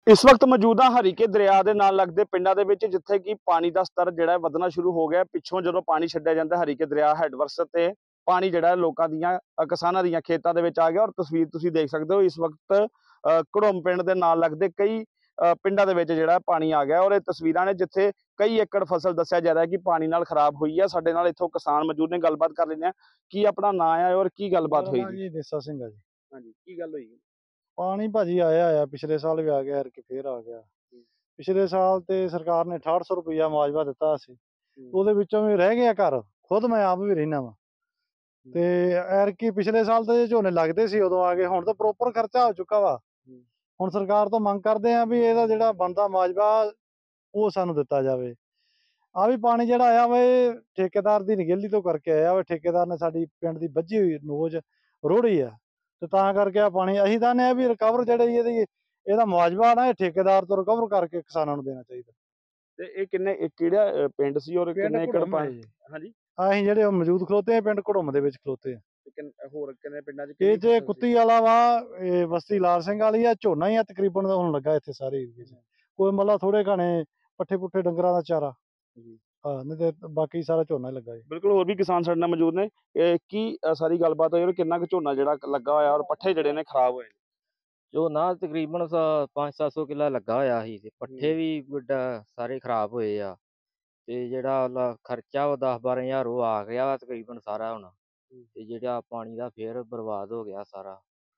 इस वक्त मौजूद हाँ हरीके दरिया के नाल लगते पिंडों के विच जिथे कि पानी का स्तर जिहड़ा वधना शुरू हो गया। पिछों जो पानी छड्डिया जाता हरीके दरिया हैडवर्स ते पानी जिहड़ा लोकां दियां किसानां दियां खेतां दे विच आ गया। और तस्वीर तुसीं देख सकते हो इस वक्त घड़ुम पिंड दे नाल लगते कई पिंडों के विच जिहड़ा पानी आ गया। और ये तस्वीरां ने जिथे कई एकड़ फसल दस्सिया जा रहा है कि पानी नाल खराब हुई है। साडे नाल इत्थों किसान मौजूद ने, गलबात कर लैंदे आ की अपना नाम है और की गलबात हुई जी। देसा सिंह है जी। हाँ जी, की गल हुई? पानी भाजी आया पिछले साल भी आ गया, ऐरकी फिर आ गया। पिछले साल ते सरकार ने 6800 रुपया मुआवजा दिता सी, ਉਹਦੇ ਵਿੱਚੋਂ ਵੀ ਰਹਿ ਗਿਆ ਘਰ। खुद मैं आप भी रहना वा ਤੇ ਐਰਕੀ ਪਿਛਲੇ ਸਾਲ ਤੇ ਝੋਨੇ ਲੱਗਦੇ ਸੀ ਉਦੋਂ ਆ ਗਏ। ਹੁਣ ਤਾਂ ਪ੍ਰੋਪਰ ਖਰਚਾ ਹੋ ਚੁੱਕਾ ਵਾ। ਹੁਣ ਸਰਕਾਰ ਤੋਂ ਮੰਗ ਕਰਦੇ ਆ ਵੀ ਇਹਦਾ ਜਿਹੜਾ ਬਣਦਾ ਮੁਆਵਜ਼ਾ ਉਹ ਸਾਨੂੰ ਦਿੱਤਾ ਜਾਵੇ। ਆ ਵੀ ਪਾਣੀ ਜਿਹੜਾ ਆਇਆ ਵਾ ਇਹ ਠੇਕੇਦਾਰ ਦੀ ਨਿਗਹਿਲੀ ਤੋਂ ਕਰਕੇ ਆਇਆ ਵਾ। ਠੇਕੇਦਾਰ ਨੇ ਸਾਡੀ ਪਿੰਡ ਦੀ ਵੱਜੀ ਹੋਈ ਨੋਜ ਰੋੜੀ ਆ ਤੇ ਤਾਂ ਕਰਕੇ ਆ ਪਾਣੀ ਅਸੀਂ ਚਾਹੁੰਦੇ ਆ ਵੀ ਰਿਕਵਰ ਜਿਹੜੀ ਇਹਦਾ ਮੁਆਵਜ਼ਾ ਨਾ ਇਹ ਠੇਕੇਦਾਰ ਤੋਂ ਰਿਕਵਰ ਕਰਕੇ ਕਿਸਾਨਾਂ ਨੂੰ ਦੇਣਾ ਚਾਹੀਦਾ। ਤੇ ਇਹ ਕਿੰਨੇ ਕਿਹੜਾ ਪਿੰਡ ਸੀ ਔਰ ਕਿੰਨੇ ਏਕੜ ਪਾਣੀ? ਹਾਂਜੀ, ਅਸੀਂ ਜਿਹੜੇ ਮੌਜੂਦ ਖਲੋਤੇ ਆ ਪਿੰਡ ਘੜੁੰਮ ਦੇ ਵਿੱਚ ਖਲੋਤੇ ਆ। ਹੋਰ ਕਿੰਨੇ ਪਿੰਡਾਂ ਚ ਇਹ ਜੇ ਕੁੱਤੀ ਵਾਲਾ ਵਾ, ਇਹ ਬਸਤੀ ਲਾਲ ਸਿੰਘ ਵਾਲੀ ਆ, ਝੋਨਾ ਹੀ ਆ ਤਕਰੀਬਨ ਹੁਣ ਲੱਗਾ ਇੱਥੇ ਸਾਰੇ ਏਰੀਏ 'ਚ। ਕੋਈ ਮਤਲਬ ਥੋੜੇ ਘਣੇ ਪੱਠੇ ਪੁੱਠੇ ਡੰਗਰਾਂ ਦਾ ਚਾਰਾ, ਹਾਂ, ਨਹੀਂ ਤੇ ਬਾਕੀ ਸਾਰਾ ਝੋਨਾ ਹੀ ਲੱਗਾ ਜੀ। ਬਿਲਕੁਲ, ਹੋਰ ਵੀ ਕਿਸਾਨ ਸਾਡੇ ਨਾਲ ਮੌਜੂਦ ਨੇ। ਕੀ ਸਾਰੀ ਗੱਲਬਾਤ ਹੋਈ ਔਰ ਕਿੰਨਾ ਕੁ ਝੋਨਾ ਜਿਹੜਾ ਲੱਗਾ ਹੋਇਆ ਔਰ ਪੱਠੇ ਜਿਹੜੇ ਨੇ ਖਰਾਬ ਹੋਏ? ਝੋਨਾ ਤਕਰੀਬਨ 500-700 ਕਿੱਲਾ ਲੱਗਾ ਹੋਇਆ ਸੀ ਤੇ ਪੱਠੇ ਵੀ ਸਾਰੇ ਖਰਾਬ ਹੋਏ ਆ। ਤੇ ਜਿਹੜਾ ਖਰਚਾ ਉਹ 10-12 ਹਜ਼ਾਰ ਉਹ ਆ ਗਿਆ ਵਾ ਤਕਰੀਬਨ ਸਾਰਾ ਹੁਣ। ਤੇ ਜਿਹੜਾ ਪਾਣੀ ਦਾ ਫੇਰ ਬਰਬਾਦ ਹੋ ਗਿਆ ਸਾਰਾ।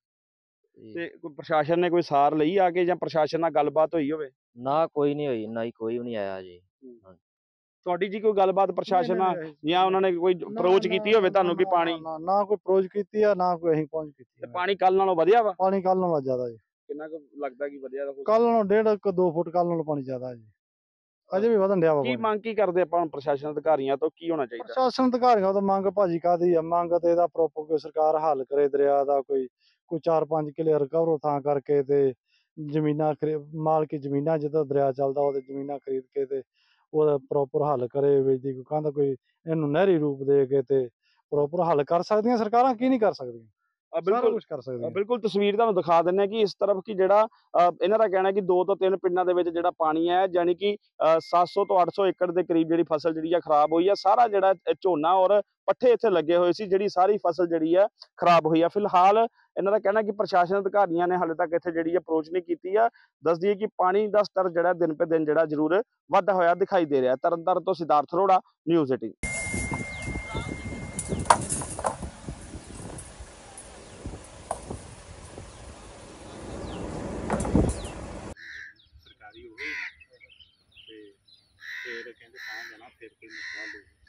ਤੇ ਕੋਈ ਪ੍ਰਸ਼ਾਸਨ ਨੇ ਕੋਈ ਸਾਰ ਲਈ ਆ ਕੇ ਜਾਂ ਪ੍ਰਸ਼ਾਸਨ ਨਾਲ ਗੱਲਬਾਤ ਹੋਈ ਹੋਵੇ? ਨਾ ਕੋਈ ਨਹੀਂ ਹੋਈ, ਨਾ ਹੀ ਕੋਈ ਵੀ ਨਹੀਂ ਆਇਆ ਜੀ। ਤੁਹਾਡੀ ਜੀ ਕੋਈ ਗੱਲਬਾਤ ਪ੍ਰਸ਼ਾਸਨ ਨਾਲ ਜਾਂ ਉਹਨਾਂ ਨੇ ਕੋਈ ਅਪਰੋਚ ਕੀਤੀ ਹੋਵੇ ਤੁਹਾਨੂੰ ਕਿ ਪਾਣੀ? ਨਾ ਕੋਈ ਅਪਰੋਚ ਕੀਤੀ ਆ, ਨਾ ਕੋਈ ਅਸੀਂ ਪਹੁੰਚ ਕੀਤੀ। ਤੇ ਪਾਣੀ ਕੱਲ ਨਾਲੋਂ ਵਧਿਆ ਵਾ? ਪਾਣੀ ਕੱਲ ਨਾਲੋਂ ਜ਼ਿਆਦਾ ਜੀ। ਕਿੰਨਾ ਕੁ ਲੱਗਦਾ ਕਿ ਵਧਿਆ? ਕੱਲ ਨਾਲੋਂ 1.5-2 ਫੁੱਟ ਕੱਲ ਨਾਲੋਂ ਪਾਣੀ ਜ਼ਿਆਦਾ ਜੀ। ਅਜੇ ਵੀ ਵਧਣ ਡਿਆ ਵਾ। ਕੀ ਮੰਗ ਕੀ ਕਰਦੇ ਆਪਾਂ ਪ੍ਰਸ਼ਾਸਨ ਅਧਿਕਾਰੀਆਂ ਤੋਂ, ਕੀ ਹੋਣਾ ਚਾਹੀਦਾ? ਪ੍ਰਸ਼ਾਸਨ ਅਧਿਕਾਰੀਆਂ ਤੋਂ ਮੰਗ ਭਾਜੀ ਕਾਹਦੀ ਆ? ਮੰਗ ਤੇ ਇਹਦਾ ਪ੍ਰੋਪਰ ਕੋਈ ਸਰਕਾਰ ਹੱਲ ਕਰੇ ਦਰਿਆ ਦਾ। ਕੋਈ 4-5 ਕਿੱਲੇ ਰਿਕਵਰ ਥਾਂ ਕਰਕੇ ਤੇ ਜ਼ਮੀਨਾਂ ਮਾਲਕੀ ਜ਼ਮੀਨਾਂ ਜਿੱਦਾਂ ਦਰਿਆ ਚੱਲਦਾ ਉਹਦੇ ਜ਼ਮੀਨਾਂ ਖਰੀਦ ਕੇ ਤੇ ਉਹਦਾ ਪ੍ਰੋਪਰ ਹੱਲ ਕਰੇ। ਵੇਚਦੀ ਕੋਈ ਕਹਿੰਦਾ ਕੋਈ ਇਹਨੂੰ ਨਹਿਰੀ ਰੂਪ ਦੇ ਕੇ ਤੇ ਪ੍ਰੋਪਰ ਹੱਲ ਕਰ ਸਕਦੀਆਂ ਸਰਕਾਰਾਂ, ਕੀ ਨਹੀਂ ਕਰ ਸਕਦੀਆਂ? ਬਿਲਕੁਲ ਕੁਝ ਕਰ ਸਕਦੇ। ਬਿਲकुल ਤਸਵੀਰ ਤੁਹਾਨੂੰ ਦਿਖਾ ਦਿੰਦੇ ਕਿ ਇਸ ਤਰਫ ਕਿ ਜਿਹੜਾ ਇਹਨਾਂ ਦਾ ਕਹਿਣਾ ਕਿ 2 ਤੋਂ 3 ਪਿੰਡਾਂ ਦੇ ਵਿੱਚ ਜਿਹੜਾ ਪਾਣੀ ਹੈ, ਯਾਨੀ ਕਿ 700 ਤੋਂ 800 ਏਕੜ ਦੇ ਕਰੀਬ ਜਿਹੜੀ ਫਸਲ ਜਿਹੜੀ ਆ ਖਰਾਬ ਹੋਈ ਆ। ਸਾਰਾ ਜਿਹੜਾ ਝੋਨਾ ਔਰ ਪੱਠੇ ਇੱਥੇ ਲੱਗੇ ਹੋਏ ਸੀ, ਜਿਹੜੀ ਸਾਰੀ ਫਸਲ ਜਿਹੜੀ ਆ ਖਰਾਬ ਹੋਈ ਆ। ਫਿਲਹਾਲ ਇਹਨਾਂ ਦਾ ਕਹਿਣਾ ਕਿ ਪ੍ਰਸ਼ਾਸਨ ਅਧਿਕਾਰੀਆਂ ਨੇ ਹਾਲੇ ਤੱਕ ਇੱਥੇ ਜਿਹੜੀ ਅਪਰੋਚ ਨਹੀਂ ਕੀਤੀ ਆ। ਦੱਸ ਦਈਏ ਕਿ ਪਾਣੀ ਦਾ ਸਤਰ ਜਿਹੜਾ ਦਿਨ ਪੇ ਦਿਨ ਜਿਹੜਾ ਜ਼ਰੂਰ ਵੱਧਦਾ ਹੋਇਆ ਦਿਖਾਈ ਦੇ ਰਿਹਾ। ਤਰਨਤਾਰਨ ਤੋਂ ਸਿਧਾਰਥ ਅਰੋੜਾ, ਨਿਊਜ਼ 18। ਸਰਕਾਰੀ ਹੋ ਗਈ ਤੇ ਫਿਰ ਕਹਿੰਦੇ ਤਾਂ ਜਾਣਾ, ਫਿਰ ਕੋਈ ਮਸਲਾ